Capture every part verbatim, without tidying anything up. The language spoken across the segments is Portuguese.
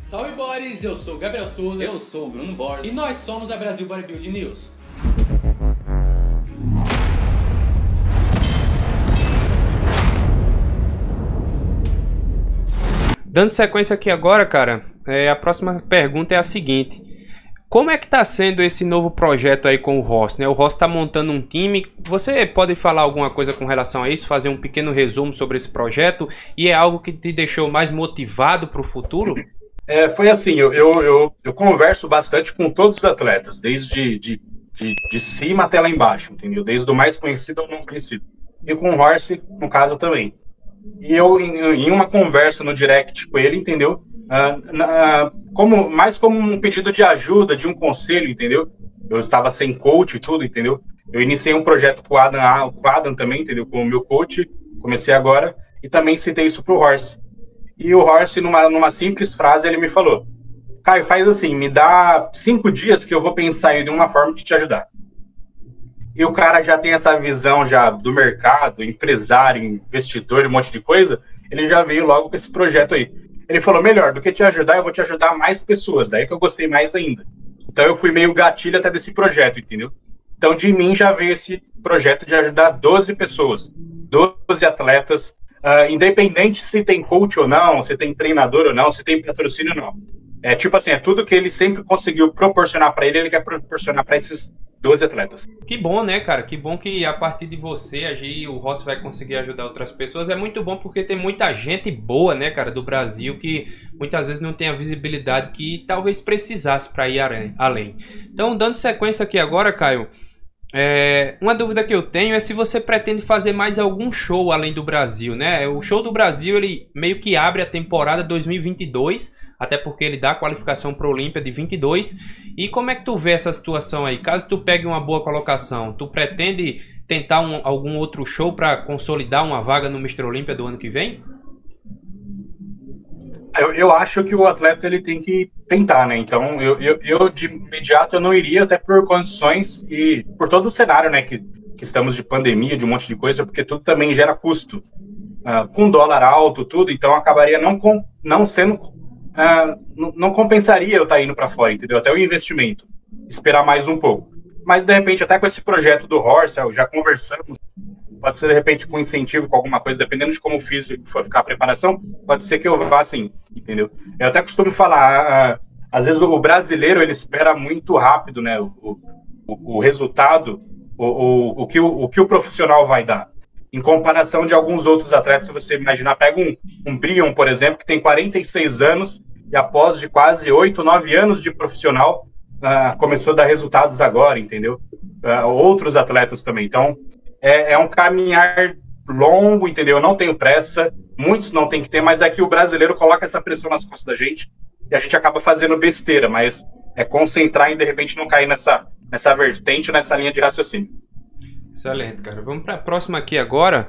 Salve Boris, eu sou o Gabriel Souza. Eu sou o Bruno Borges. E nós somos a Brasil Bodybuilding News. Dando sequência aqui agora, cara, é, a próxima pergunta é a seguinte. Como é que tá sendo esse novo projeto aí com o Ross, né? O Ross tá montando um time. Você pode falar alguma coisa com relação a isso? Fazer um pequeno resumo sobre esse projeto? E é algo que te deixou mais motivado para o futuro? É, foi assim, eu, eu, eu, eu converso bastante com todos os atletas, desde de, de, de cima até lá embaixo, entendeu? Desde o mais conhecido ao não conhecido. E com o Horse, no caso, também. E eu, em, em uma conversa no direct com ele, entendeu? Uh, na, como, mais como um pedido de ajuda, de um conselho, entendeu? Eu estava sem coach e tudo, entendeu? Eu iniciei um projeto com o Adam, com o Adam também, entendeu? Com o meu coach, comecei agora, e também citei isso pro Horse. E o Horse, numa, numa simples frase, ele me falou: Caio, faz assim, me dá cinco dias que eu vou pensar em uma forma de te ajudar. E o cara já tem essa visão já do mercado, empresário, investidor, um monte de coisa, ele já veio logo com esse projeto aí. Ele falou, melhor, do que te ajudar, eu vou te ajudar mais pessoas, daí que eu gostei mais ainda. Então eu fui meio gatilho até desse projeto, entendeu? Então de mim já veio esse projeto de ajudar doze pessoas, doze atletas, uh, independente se tem coach ou não, se tem treinador ou não, se tem patrocínio ou não. É tipo assim, é tudo que ele sempre conseguiu proporcionar para ele, ele quer proporcionar para esses doze atletas. Que bom, né, cara? Que bom que a partir de você, a o Ross vai conseguir ajudar outras pessoas. É muito bom porque tem muita gente boa, né, cara, do Brasil, que muitas vezes não tem a visibilidade que talvez precisasse para ir além. Então, dando sequência aqui agora, Caio, é, uma dúvida que eu tenho é se você pretende fazer mais algum show além do Brasil, né? O show do Brasil, ele meio que abre a temporada dois mil e vinte e dois, até porque ele dá a qualificação para o Olímpia de vinte e dois. E como é que tu vê essa situação aí? Caso tu pegue uma boa colocação, tu pretende tentar um, algum outro show para consolidar uma vaga no mister Olímpia do ano que vem? Eu, eu acho que o atleta ele tem que tentar, né? Então, eu, eu, eu de imediato eu não iria, até por condições e por todo o cenário, né? Que, que estamos de pandemia, de um monte de coisa, porque tudo também gera custo. Uh, com dólar alto, tudo, então acabaria não, com, não sendo... Uh, não, não compensaria eu estar indo para fora, entendeu? Até o investimento. Esperar mais um pouco. Mas, de repente, até com esse projeto do Horse, já conversamos, pode ser, de repente, com incentivo, com alguma coisa, dependendo de como o físico for ficar a preparação, pode ser que eu vá assim, entendeu? Eu até costumo falar, uh, às vezes o brasileiro, ele espera muito rápido, né, o, o, o resultado, o, o, o, que o, o que o profissional vai dar. Em comparação de alguns outros atletas, se você imaginar, pega um, um Brian, por exemplo, que tem quarenta e seis anos e após de quase oito, nove anos de profissional, uh, começou a dar resultados agora, entendeu? Uh, outros atletas também. Então, é, é um caminhar longo, entendeu? Eu não tenho pressa, muitos não tem que ter, mas é que o brasileiro coloca essa pressão nas costas da gente e a gente acaba fazendo besteira, mas é concentrar e, de repente, não cair nessa, nessa vertente, nessa linha de raciocínio. Excelente, cara. Vamos para a próxima aqui agora.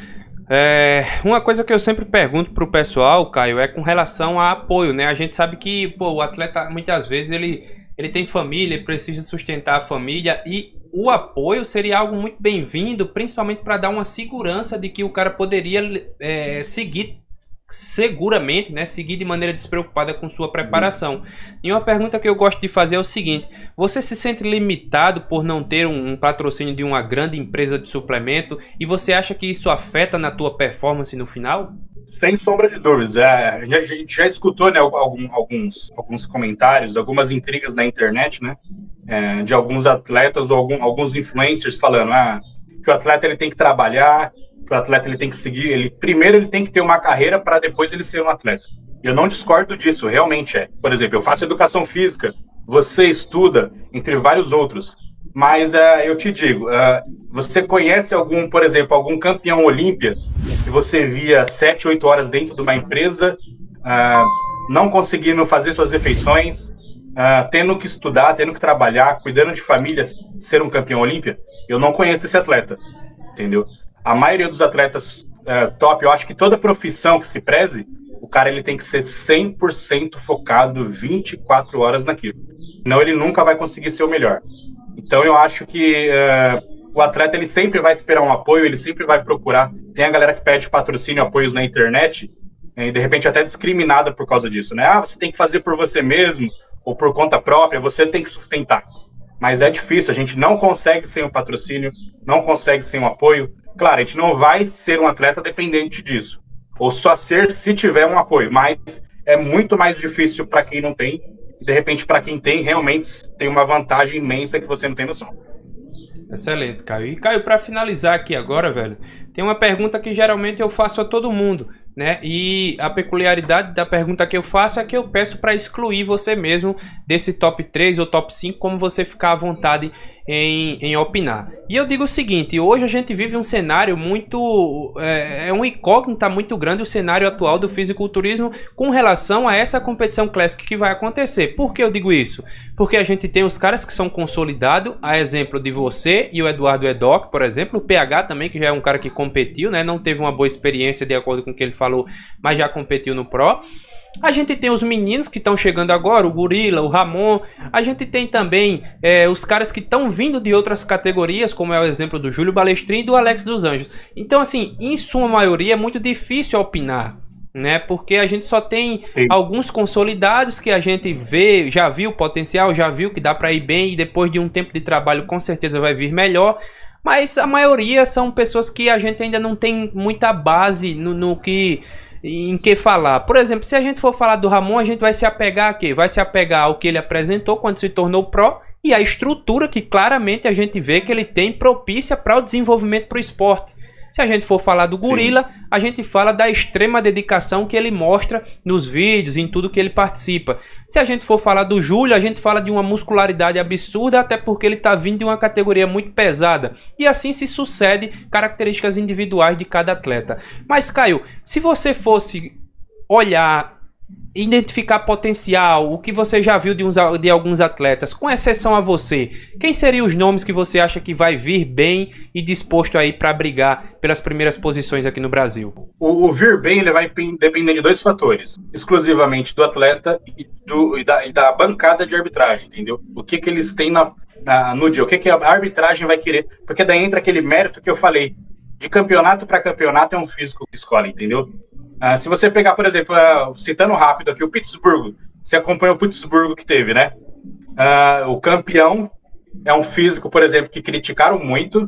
É, uma coisa que eu sempre pergunto pro pessoal, Caio, é com relação a apoio, né? A gente sabe que pô, o atleta, muitas vezes, ele, ele tem família, ele precisa sustentar a família e o apoio seria algo muito bem-vindo, principalmente para dar uma segurança de que o cara poderia é, seguir seguramente, né, seguir de maneira despreocupada com sua preparação. E uma pergunta que eu gosto de fazer é o seguinte: você se sente limitado por não ter um, um patrocínio de uma grande empresa de suplemento e você acha que isso afeta na tua performance no final? Sem sombra de dúvidas. É, a gente já escutou, né, algum, alguns, alguns comentários, algumas intrigas na internet, né, é, de alguns atletas ou algum, alguns influencers falando ah, que o atleta ele tem que trabalhar, que o atleta ele tem que seguir, ele primeiro ele tem que ter uma carreira para depois ele ser um atleta. Eu não discordo disso, realmente é. Por exemplo, eu faço educação física, você estuda, entre vários outros. Mas uh, eu te digo, uh, você conhece algum, por exemplo, algum campeão olímpia que você via sete, oito horas dentro de uma empresa, uh, não conseguindo fazer suas refeições, uh, tendo que estudar, tendo que trabalhar, cuidando de família, ser um campeão olímpia? Eu não conheço esse atleta, entendeu? A maioria dos atletas uh, top, eu acho que toda profissão que se preze, o cara ele tem que ser cem por cento focado vinte e quatro horas naquilo. Senão ele nunca vai conseguir ser o melhor. Então eu acho que uh, o atleta ele sempre vai esperar um apoio, ele sempre vai procurar. Tem a galera que pede patrocínio, apoios na internet, e de repente até discriminada por causa disso, né? Ah, você tem que fazer por você mesmo, ou por conta própria, você tem que sustentar. Mas é difícil, a gente não consegue sem um patrocínio, não consegue sem um apoio. Claro, a gente não vai ser um atleta dependente disso, ou só ser se tiver um apoio, mas é muito mais difícil para quem não tem, e de repente para quem tem, realmente tem uma vantagem imensa que você não tem noção. Excelente, Caio. E Caio, para finalizar aqui agora, velho, tem uma pergunta que geralmente eu faço a todo mundo, né? E a peculiaridade da pergunta que eu faço é que eu peço para excluir você mesmo desse top três ou top cinco, como você ficar à vontade em, em opinar. E eu digo o seguinte, hoje a gente vive um cenário muito... É, é uma incógnita muito grande o cenário atual do fisiculturismo com relação a essa competição Classic que vai acontecer. Por que eu digo isso? Porque a gente tem os caras que são consolidados, a exemplo de você e o Eduardo Edoc, por exemplo, o P H também, que já é um cara que competiu, né? Não teve uma boa experiência de acordo com o que ele falou, mas já competiu no Pro. A gente tem os meninos que estão chegando agora, o Gorila, o Ramon. A gente tem também é, os caras que estão vindo de outras categorias, como é o exemplo do Júlio Balestrin e do Alex dos Anjos. Então, assim, em sua maioria é muito difícil opinar, né? Porque a gente só tem Sim. alguns consolidados que a gente vê, já viu o potencial, já viu que dá para ir bem e depois de um tempo de trabalho com certeza vai vir melhor. Mas a maioria são pessoas que a gente ainda não tem muita base no, no que... em que falar. Por exemplo, se a gente for falar do Ramon, a gente vai se apegar a quê? Vai se apegar ao que ele apresentou quando se tornou Pro e a estrutura que claramente a gente vê que ele tem propícia para o desenvolvimento para o esporte. Se a gente for falar do Gorila, Sim. a gente fala da extrema dedicação que ele mostra nos vídeos, em tudo que ele participa. Se a gente for falar do Júlio, a gente fala de uma muscularidade absurda, até porque ele está vindo de uma categoria muito pesada. E assim se sucede características individuais de cada atleta. Mas, Caio, se você fosse olhar, identificar potencial, o que você já viu de, uns, de alguns atletas, com exceção a você, quem seriam os nomes que você acha que vai vir bem e disposto aí para brigar pelas primeiras posições aqui no Brasil? O, o vir bem ele vai depender de dois fatores, exclusivamente do atleta e, do, e, da, e da bancada de arbitragem, entendeu? O que, que eles têm na, na, no dia, o que, que a arbitragem vai querer, porque daí entra aquele mérito que eu falei, de campeonato para campeonato é um físico que escolhe, entendeu? Uh, se você pegar, por exemplo, uh, citando rápido aqui, o Pittsburgh, você acompanhou o Pittsburgh que teve, né? Uh, o campeão é um físico, por exemplo, que criticaram muito,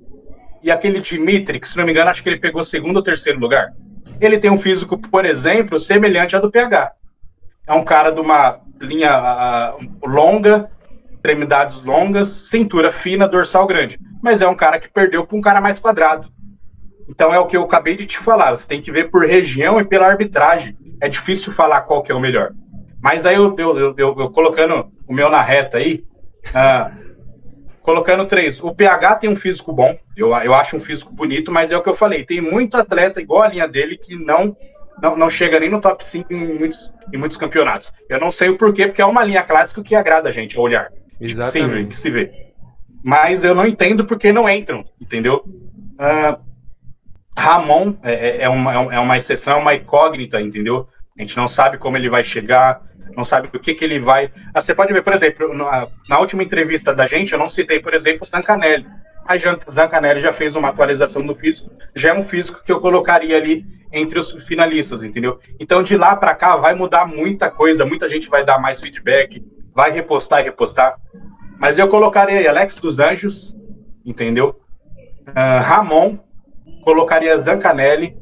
e aquele Dimitri, que se não me engano, acho que ele pegou segundo ou terceiro lugar. Ele tem um físico, por exemplo, semelhante ao do P H. É um cara de uma linha uh, longa, extremidades longas, cintura fina, dorsal grande. Mas é um cara que perdeu para um cara mais quadrado. Então é o que eu acabei de te falar, você tem que ver por região e pela arbitragem. É difícil falar qual que é o melhor. Mas aí eu, eu, eu, eu, eu colocando o meu na reta aí, uh, colocando três. O P H tem um físico bom, eu, eu acho um físico bonito, mas é o que eu falei, tem muito atleta igual a linha dele que não, não, não chega nem no top cinco em muitos, em muitos campeonatos. Eu não sei o porquê, porque é uma linha clássica que agrada a gente a olhar. Exatamente. Que se vê. Mas eu não entendo porque não entram, entendeu? Uh, Ramon é, é, uma, é uma exceção, é uma incógnita, entendeu? A gente não sabe como ele vai chegar, não sabe o que, que ele vai... Ah, você pode ver, por exemplo, na, na última entrevista da gente, eu não citei, por exemplo, o Zancanelli. A Zancanelli já fez uma atualização do físico, já é um físico que eu colocaria ali entre os finalistas, entendeu? Então, de lá para cá, vai mudar muita coisa, muita gente vai dar mais feedback, vai repostar e repostar. Mas eu colocaria aí Alex dos Anjos, entendeu? Uh, Ramon, colocaria Zancanelli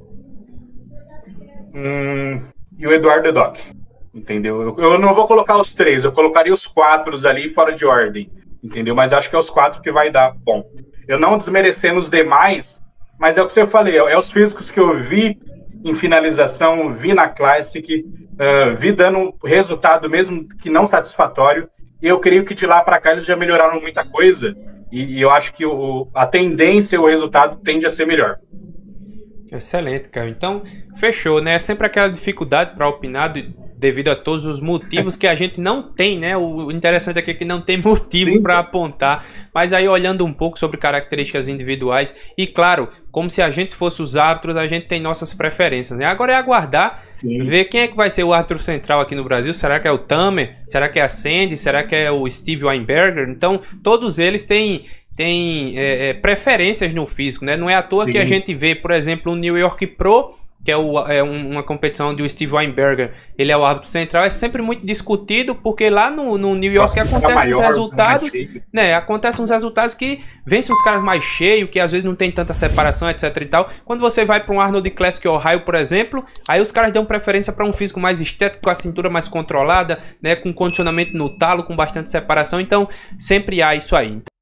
hum, e o Eduardo Edoc, entendeu? Eu, eu não vou colocar os três, eu colocaria os quatro ali fora de ordem, entendeu? Mas acho que é os quatro que vai dar bom. Eu não desmerecendo os demais, mas é o que eu falei, é, é os físicos que eu vi em finalização, vi na Classic, uh, vi dando resultado mesmo que não satisfatório, e eu creio que de lá para cá eles já melhoraram muita coisa, e, e eu acho que o, a tendência, o resultado tende a ser melhor. Excelente, Caio. Então, fechou, né? É sempre aquela dificuldade para opinar de, devido a todos os motivos que a gente não tem, né? O interessante aqui é que não tem motivo para apontar. Mas aí, olhando um pouco sobre características individuais, e claro, como se a gente fosse os árbitros, a gente tem nossas preferências, né? Agora é aguardar, Sim. ver quem é que vai ser o árbitro central aqui no Brasil. Será que é o Tamer? Será que é a Sandy? Será que é o Steve Weinberger? Então, todos eles têm... tem é, é, preferências no físico, né? Não é à toa Sim. que a gente vê, por exemplo, o New York Pro que é, o, é uma competição onde o Steve Weinberger ele é o árbitro central, é sempre muito discutido, porque lá no, no New York Nossa, acontecem uns resultados, né, acontecem uns resultados que vencem os caras mais cheios, que às vezes não tem tanta separação, etc e tal. Quando você vai para um Arnold Classic Ohio, por exemplo, aí os caras dão preferência para um físico mais estético, com a cintura mais controlada, né, com condicionamento no talo, com bastante separação, então sempre há isso aí.